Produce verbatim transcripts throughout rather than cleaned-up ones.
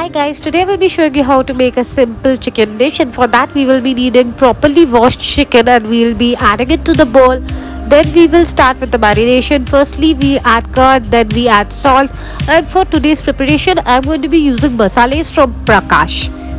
Hi guys, today I will be showing you how to make a simple chicken dish, and for that we will be needing properly washed chicken and we will be adding it to the bowl. Then we will start with the marination. Firstly we add curd, then we add salt, and for today's preparation I am going to be using masales from Prakash.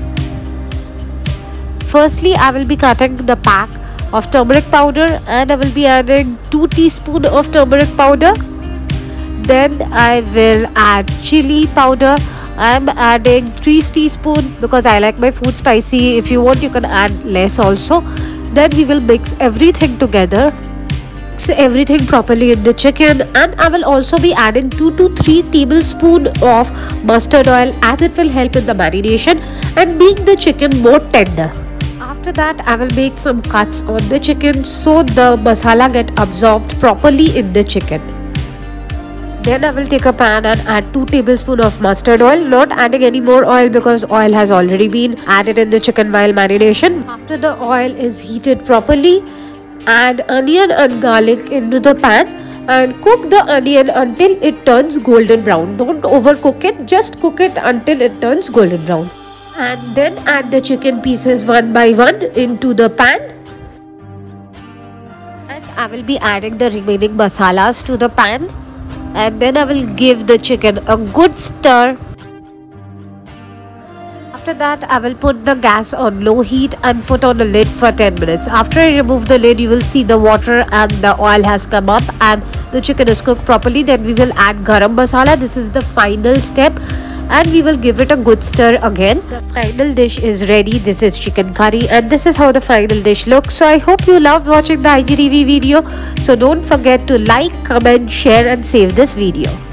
Firstly I will be cutting the pack of turmeric powder and I will be adding two teaspoons of turmeric powder. Then I will add chili powder. I am adding three teaspoons because I like my food spicy. If you want you can add less also. Then we will mix everything together. Mix everything properly in the chicken, and I will also be adding two to three tablespoons of mustard oil as it will help in the marination and make the chicken more tender. After that I will make some cuts on the chicken so the masala get absorbed properly in the chicken. Then I will take a pan and add two tablespoons of mustard oil, not adding any more oil because oil has already been added in the chicken while marination. After the oil is heated properly, add onion and garlic into the pan and cook the onion until it turns golden brown. Don't overcook it, just cook it until it turns golden brown. And then add the chicken pieces one by one into the pan. And I will be adding the remaining masalas to the pan. And then I will give the chicken a good stir. After that I will put the gas on low heat and put on the lid for ten minutes. After I remove the lid you will see the water and the oil has come up and the chicken is cooked properly. Then we will add garam masala. This is the final step and we will give it a good stir again. The final dish is ready. This is chicken curry and this is how the final dish looks. So I hope you loved watching the I G T V video. So don't forget to like, comment, share and save this video.